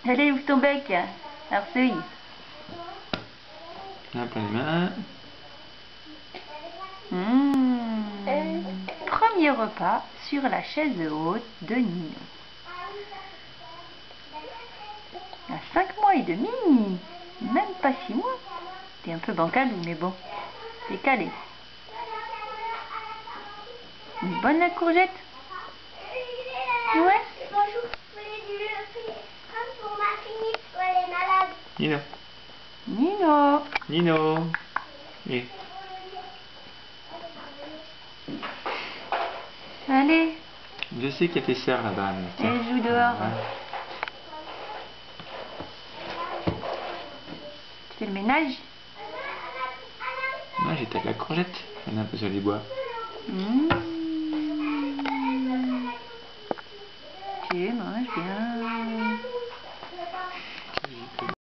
Allez, ouvre ton bec. Arseuil. Là, plein les mains. Premier repas sur la chaise haute de Nino. À 5 mois et demi, même pas 6 mois. T'es un peu bancalou, mais bon, t'es calé. Une bonne la courgette? Ouais. Nino. Nino. Nino. Et... Allez. Je sais qu'il y a tes sœurs là-bas. Elle joue dehors. Ouais. Tu fais le ménage? Non, j'étais avec la courgette. On a un peu sur les bois. Tu manges bien.